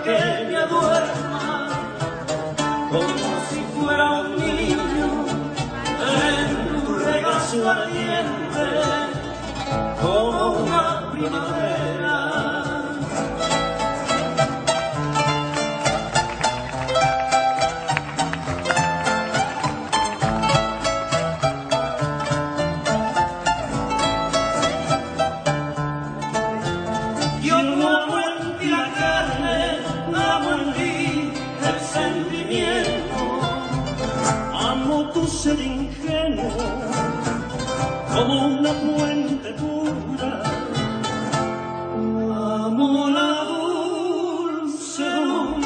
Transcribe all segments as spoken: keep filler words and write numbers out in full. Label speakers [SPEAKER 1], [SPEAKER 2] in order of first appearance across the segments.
[SPEAKER 1] que me aduerma como si fuera un niño en tu regazo ardiente como una primavera. Yo no amo en ti la carne, amo en ti el sentimiento, amo tu ser ingenuo como una fuente pura, amo la dulce luz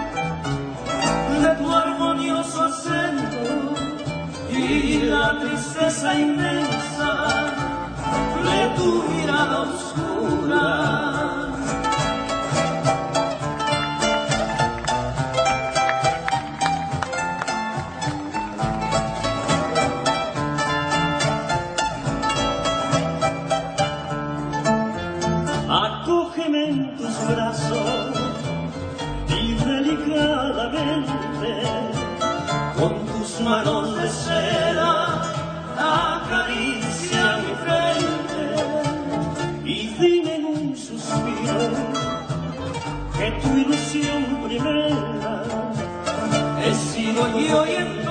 [SPEAKER 1] de tu armonioso acento y la tristeza inmensa de tu mirada oscura. Acógeme en tus brazos y delicadamente con tus manos de seda acaricia mi frente y dime en un suspiro que tu ilusión primera he sido yo y en